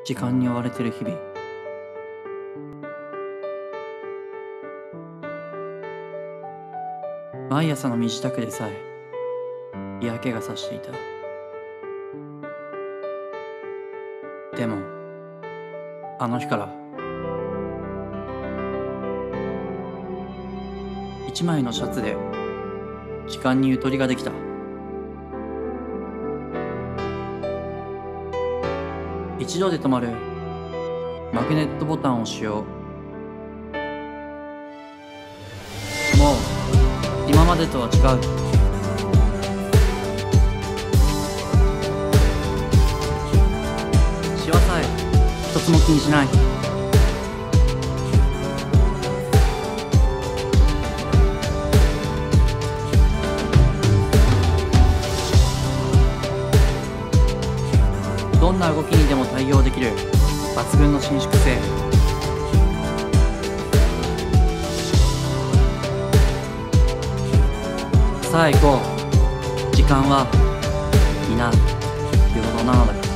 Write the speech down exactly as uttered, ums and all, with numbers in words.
時間に追われてる日々。毎朝の身支度でさえ嫌気がさしていた。でもあの日から一枚のシャツで時間にゆとりができた。一度で止まるマグネットボタンを使用。もう今までとは違う。シワさえ一つも気にしない。どんな動きにでも対応できる抜群の伸縮性。さあ行こう。時間は皆平等なのだ。